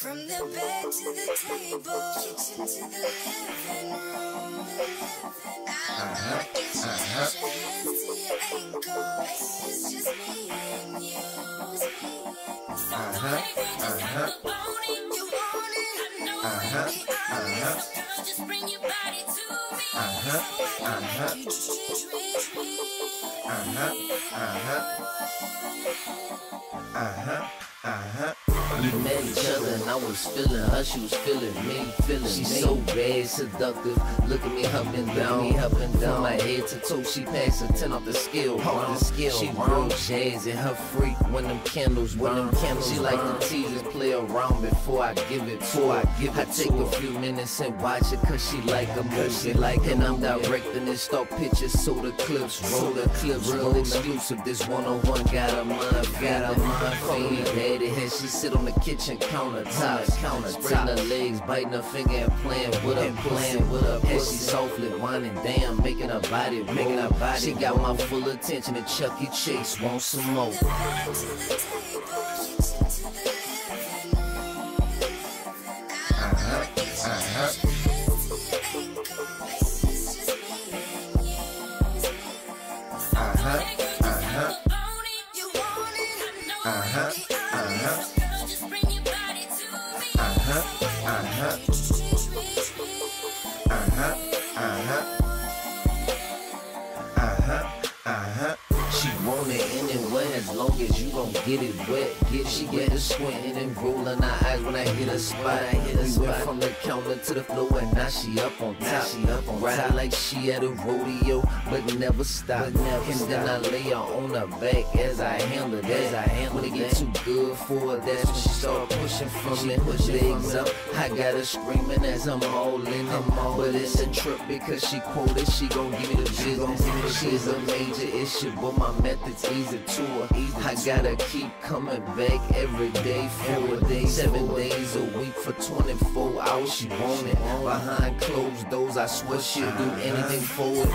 From the bed to the table, kitchen to the living room. Put your hands to your ankles. It's just me and you. You want it? I know it. Be honest, girl, just bring your body to me. You just We met each other and I was feeling her, she was feeling me, She's so bad, seductive, look at me up and down, from my head to toe, she passed a 10 off the scale, She real jazzy, her freak when them candles burn, She like to tease and play around before I give it to her. I take a few minutes and watch it cause she like a movie, and I'm directing and start pictures so the clips roll, real exclusive, this one-on-one got a mind, call me daddy, and she sit on the kitchen countertop, spreading her legs, biting her finger and playing with her, and she softly whining, damn, making her body roll. She got my full attention and Chuck E. Cheese wants some more. She want it anywhere as long as you gon' get it wet. She get her squinting and rolling her eyes when I hit her spot. We went from the counter to the floor and now she up on top. Ride like she at a rodeo, but never stop. And then I lay her on her back as I handle that. When it get too good for her, that's when she start pushing from me. Legs up, I got her screaming as I'm all in it. But it's a trip because she quoted, she gon' give me the business. She's a major issue, but my method's easy to her. I gotta keep coming back every day, 4 days, 7 days a week for 24 hours. She want it behind closed doors. I swear she'll do anything for it.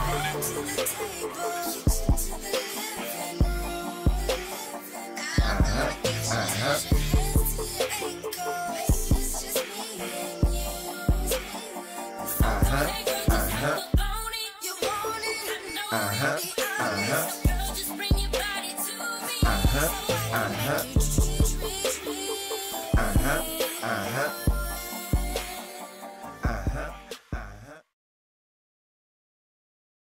You want it?